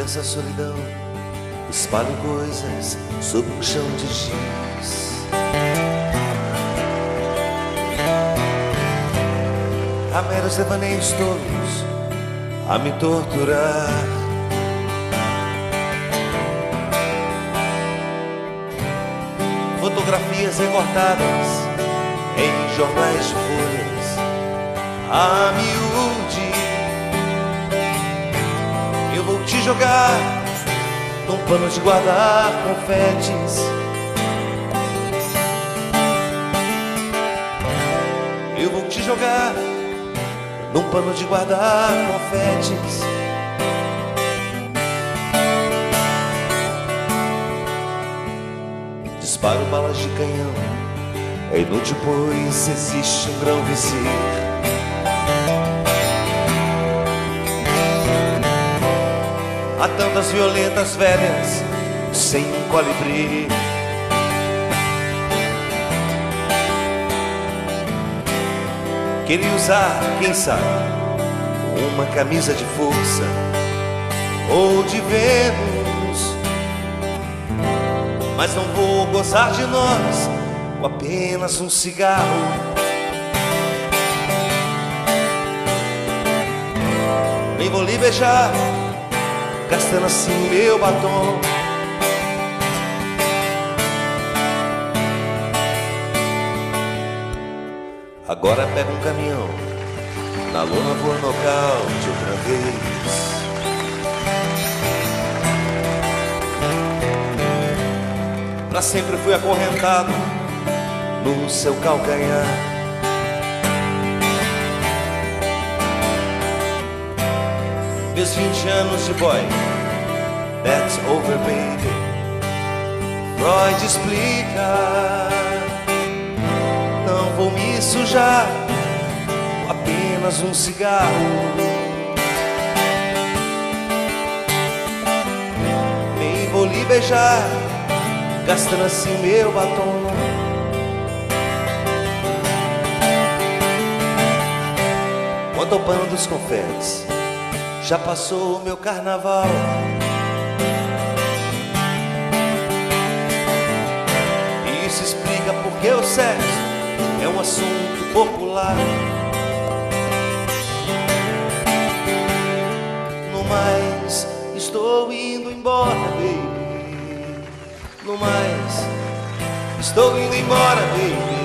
nessa solidão, espalho coisas sobre um chão de giz. Há meros devaneios tolos a me torturar. Fotografias recortadas em jornais de folhas a miúde. Eu vou te jogar num pano de guardar confetes. Eu vou te jogar num pano de guardar confetes. Disparo balas de canhão, é inútil, pois existe um grão vizir. Há tantas violentas velhas sem um colibri. Queria usar, quem sabe, uma camisa de força ou de Vênus, mas não vou gozar de nós com apenas um cigarro. Nem vou lhe beijar, gastando assim meu batom. Agora pego um caminhão, na lona vou nocaute outra vez. Pra sempre fui acorrentado no seu calcanhar. Meus 20 anos de boy, that's over baby. Freud explica, não vou me sujar com apenas um cigarro. Nem vou lhe beijar, gastando assim meu batom. Quanto ao pano dos confetes, já passou o meu carnaval. Isso explica porque o sexo é um assunto popular. No mais, estou indo embora, baby. No mais, estou indo embora, baby.